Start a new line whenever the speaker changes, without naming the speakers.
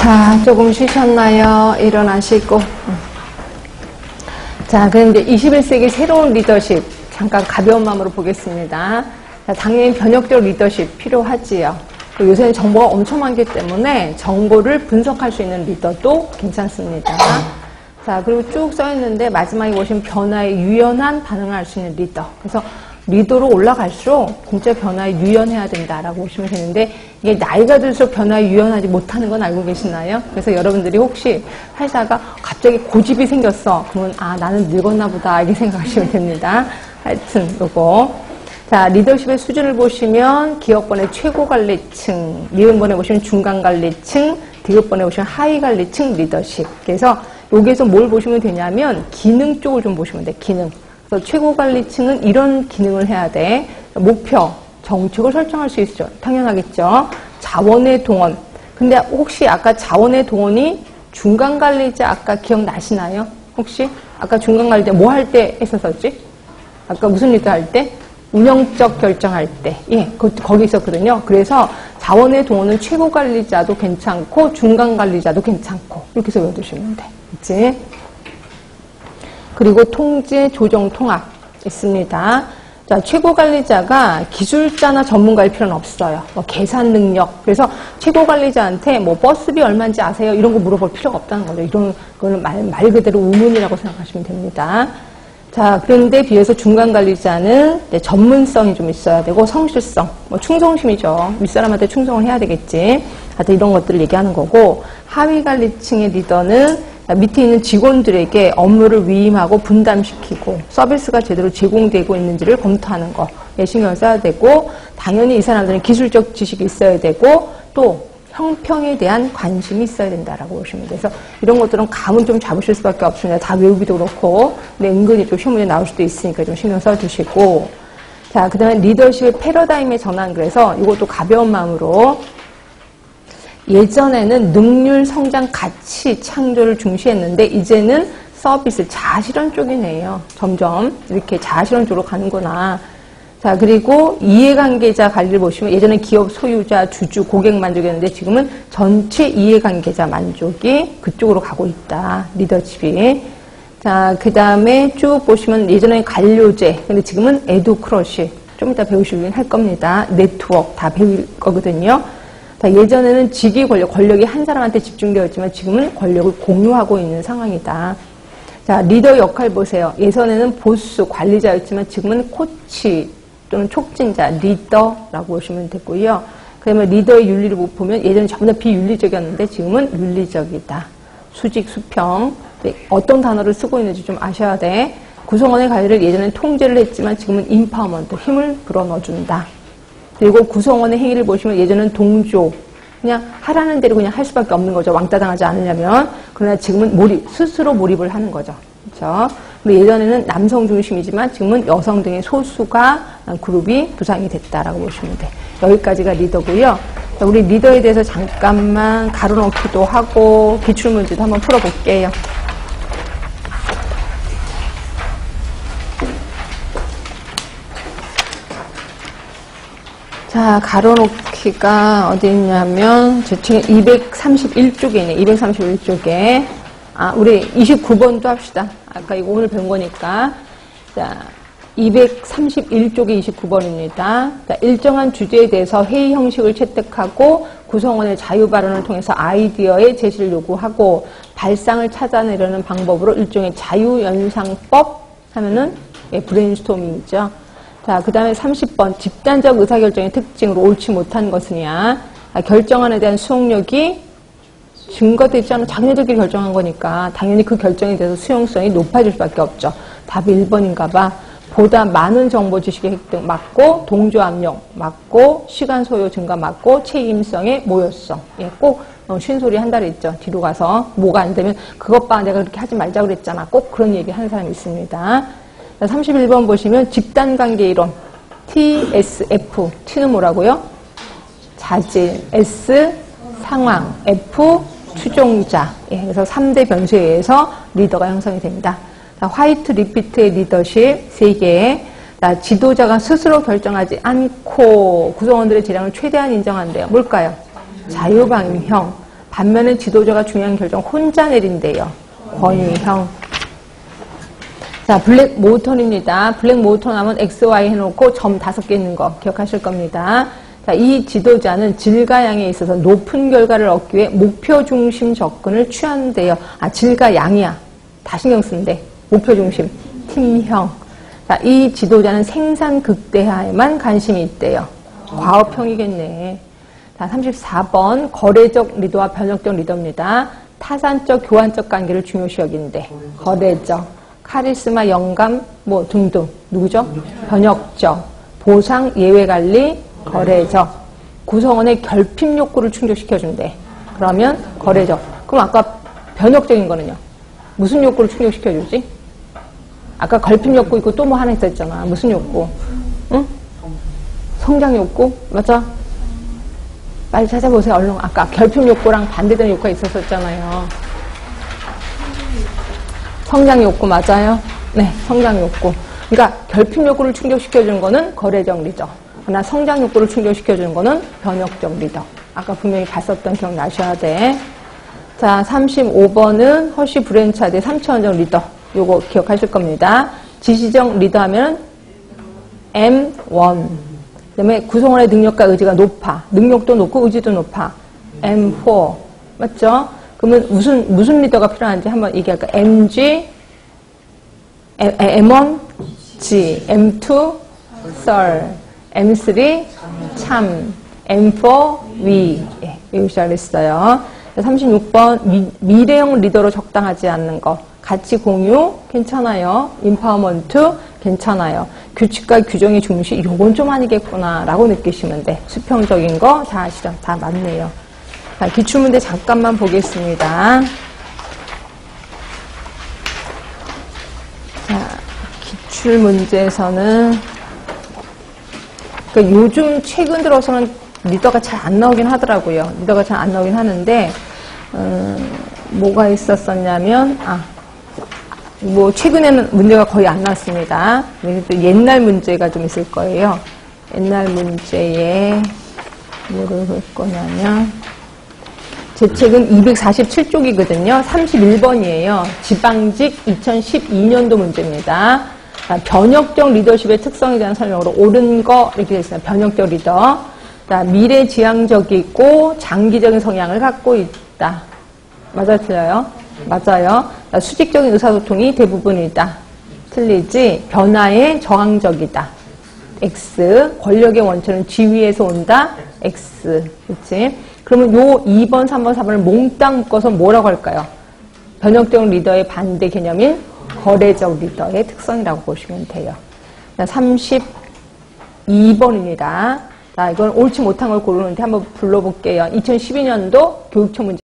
자, 조금 쉬셨나요? 일어나시고. 자, 그럼 이제 21세기 새로운 리더십 잠깐 가벼운 마음으로 보겠습니다. 자, 당연히 변혁적 리더십 필요하지요. 요새는 정보가 엄청 많기 때문에 정보를 분석할 수 있는 리더도 괜찮습니다. 자, 그리고 쭉 써있는데 마지막에 보시면 변화에 유연한 반응을 할 수 있는 리더. 그래서 리더로 올라갈수록 진짜 변화에 유연해야 된다라고 보시면 되는데, 이게 나이가 들수록 변화에 유연하지 못하는 건 알고 계시나요? 그래서 여러분들이 혹시 살다가 갑자기 고집이 생겼어. 그러면 아, 나는 늙었나 보다 이렇게 생각하시면 됩니다. 하여튼 요거. 자, 리더십의 수준을 보시면 기업번의 최고 관리층, 미음번에 보시면 중간 관리층, 디귿번에 보시면 하위 관리층 리더십. 그래서 여기에서 뭘 보시면 되냐면 기능 쪽을 좀 보시면 돼. 기능. 그래서 최고 관리층은 이런 기능을 해야 돼. 목표, 정책을 설정할 수 있죠. 당연하겠죠. 자원의 동원. 근데 혹시 아까 자원의 동원이 중간 관리자 아까 기억나시나요? 혹시 아까 중간 관리자 뭐 할 때 했었었지? 아까 무슨 리더 할 때? 운영적 결정할 때. 예, 거기 있었거든요. 그래서 자원의 동원은 최고 관리자도 괜찮고 중간 관리자도 괜찮고 이렇게 해서 외워두시면 돼. 그치? 그리고 통제, 조정, 통합 있습니다. 자, 최고 관리자가 기술자나 전문가일 필요는 없어요. 뭐 계산 능력. 그래서 최고 관리자한테 뭐 버스비 얼마인지 아세요? 이런 거 물어볼 필요가 없다는 거죠. 이런 거는 말 그대로 우문이라고 생각하시면 됩니다. 자, 그런데 비해서 중간 관리자는 전문성이 좀 있어야 되고 성실성, 뭐 충성심이죠. 윗사람한테 충성을 해야 되겠지. 하여튼 이런 것들을 얘기하는 거고, 하위 관리층의 리더는 밑에 있는 직원들에게 업무를 위임하고 분담시키고 서비스가 제대로 제공되고 있는지를 검토하는 거 신경을 써야 되고, 당연히 이 사람들은 기술적 지식이 있어야 되고 또 형평에 대한 관심이 있어야 된다라고 보시면 돼서 이런 것들은 감은 좀 잡으실 수밖에 없습니다. 다 외우기도 그렇고, 근데 은근히 좀 시험 문제 나올 수도 있으니까 좀 신경 써주시고. 자, 그 다음에 리더십의 패러다임의 전환. 그래서 이것도 가벼운 마음으로, 예전에는 능률, 성장, 가치, 창조를 중시했는데 이제는 서비스, 자아실현 쪽이네요. 점점 이렇게 자아실현 쪽으로 가는구나. 자, 그리고 이해관계자 관리를 보시면 예전에 기업 소유자, 주주, 고객 만족이었는데 지금은 전체 이해관계자 만족이 그쪽으로 가고 있다. 리더십이. 자, 그 다음에 쭉 보시면 예전에 관료제, 근데 지금은 에듀크러시. 좀 이따 배우시긴 할 겁니다. 네트워크 다 배울 거거든요. 자, 예전에는 직위 권력이 한 사람한테 집중되어 있지만 지금은 권력을 공유하고 있는 상황이다. 자, 리더 역할 보세요. 예전에는 보스, 관리자였지만 지금은 코치 또는 촉진자, 리더라고 보시면 되고요. 그 다음에 리더의 윤리를 보면 예전에 전부 다 비윤리적이었는데 지금은 윤리적이다. 수직, 수평. 어떤 단어를 쓰고 있는지 좀 아셔야 돼. 구성원의 관리를 예전엔 통제를 했지만 지금은 임파워먼트, 힘을 불어넣어준다. 그리고 구성원의 행위를 보시면 예전엔 동조, 그냥 하라는 대로 그냥 할 수밖에 없는 거죠. 왕따 당하지 않으려면. 그러나 지금은 몰입, 스스로 몰입을 하는 거죠. 그렇죠? 근데 예전에는 남성 중심이지만 지금은 여성 등의 소수가 그룹이 부상이 됐다라고 보시면 돼. 여기까지가 리더고요. 자, 우리 리더에 대해서 잠깐만 가로놓기도 하고 기출문제도 한번 풀어볼게요. 자, 가로놓기가 어디 있냐면 제 책에 231쪽에 있네. 231쪽에. 아, 우리 29번도 합시다. 아까 이거 오늘 배운 거니까. 자, 231쪽이 29번입니다. 자, 일정한 주제에 대해서 회의 형식을 채택하고 구성원의 자유 발언을 통해서 아이디어의 제시를 요구하고 발상을 찾아내려는 방법으로 일종의 자유연상법 하면은 브레인스토밍이죠. 자, 그 다음에 30번. 집단적 의사결정의 특징으로 옳지 못한 것이냐. 결정안에 대한 수용력이 증거되지 않은 자기네들끼리 결정한 거니까 당연히 그 결정에 대해서 수용성이 높아질 수밖에 없죠. 답이 1번인가 봐. 보다 많은 정보 지식의 획득 맞고, 동조 압력 맞고, 시간 소요 증가 맞고, 책임성의 모효성. 예, 꼭 쉰소리 한다 그랬죠. 뒤로 가서 뭐가 안 되면 그것 봐, 내가 그렇게 하지 말자 그랬잖아. 꼭 그런 얘기 하는 사람이 있습니다. 31번 보시면 집단관계 이론. TSF. T는 뭐라고요? 자질. S. 상황. F. 추종자. 예, 그래서 3대 변수에 의해서 리더가 형성이 됩니다. 자, 화이트 리피트의 리더십 3개. 자, 지도자가 스스로 결정하지 않고 구성원들의 재량을 최대한 인정한대요. 뭘까요? 자유방임형. 반면에 지도자가 중요한 결정 혼자 내린대요. 권위형. 자, 블랙 모턴입니다. 블랙 모턴 하면 X, Y 해놓고 점 5개 있는 거 기억하실 겁니다. 자, 이 지도자는 질과 양에 있어서 높은 결과를 얻기 위해 목표 중심 접근을 취한대요. 아, 질과 양이야. 다 신경 쓰는데. 목표 중심. 팀형. 자, 이 지도자는 생산 극대화에만 관심이 있대요. 과업형이겠네. 자, 34번. 거래적 리더와 변혁적 리더입니다. 타산적, 교환적 관계를 중요시 여긴대. 거래적. 카리스마, 영감, 뭐 등등. 누구죠? 변혁적. 보상, 예외관리, 거래적. 구성원의 결핍 욕구를 충족시켜준대. 그러면 거래적. 그럼 아까 변혁적인 거는요? 무슨 욕구를 충족시켜주지? 아까 결핍 욕구 있고 또 뭐 하나 있었잖아. 무슨 욕구? 응? 성장 욕구? 맞아? 빨리 찾아보세요. 얼른. 아까 결핍 욕구랑 반대되는 욕구가 있었었잖아요. 성장 욕구 맞아요? 네, 성장 욕구. 그러니까 결핍 욕구를 충족시켜주는 거는 거래적 리더. 그러나 성장 욕구를 충족시켜주는 거는 변혁적 리더. 아까 분명히 봤었던 기억 나셔야 돼. 자, 35번은 허쉬 브랜차드의 3차원적 리더. 요거 기억하실 겁니다. 지시적 리더 하면 M1. 그 다음에 구성원의 능력과 의지가 높아. 능력도 높고 의지도 높아. M4. 맞죠? 그러면 무슨 리더가 필요한지 한번 얘기할까? MG, M1, G, M2, 썰, M3, 참, M4, 위. 예, 외우시 잘했어요. 36번, 미래형 리더로 적당하지 않는 거. 가치 공유, 괜찮아요. 인파워먼트, 괜찮아요. 규칙과 규정의 중시, 요건 좀 아니겠구나, 라고 느끼시면 돼. 수평적인 거, 다 아시죠? 다 맞네요. 자, 기출문제 잠깐만 보겠습니다. 자, 기출문제에서는, 그러니까 요즘 최근 들어서는 리더가 잘 안 나오긴 하더라고요. 리더가 잘 안 나오긴 하는데, 뭐가 있었었냐면, 뭐, 최근에는 문제가 거의 안 나왔습니다. 옛날 문제가 좀 있을 거예요. 옛날 문제에, 뭐를 볼 거냐면, 제 책은 247쪽이거든요. 31번이에요. 지방직 2012년도 문제입니다. 자, 변혁적 리더십의 특성에 대한 설명으로 옳은 거 이렇게 되어 있습니다. 변혁적 리더. 자, 미래지향적이고 장기적인 성향을 갖고 있다. 맞아요, 틀려요? 맞아요. 자, 수직적인 의사소통이 대부분이다. 틀리지. 변화에 저항적이다. X. 권력의 원천은 지위에서 온다. X. 그렇지? 그러면 요 2번, 3번, 4번을 몽땅 묶어서 뭐라고 할까요? 변혁적 리더의 반대 개념인 거래적 리더의 특성이라고 보시면 돼요. 32번입니다. 자, 이건 옳지 못한 걸 고르는데 한번 불러볼게요. 2012년도 교육청 문제.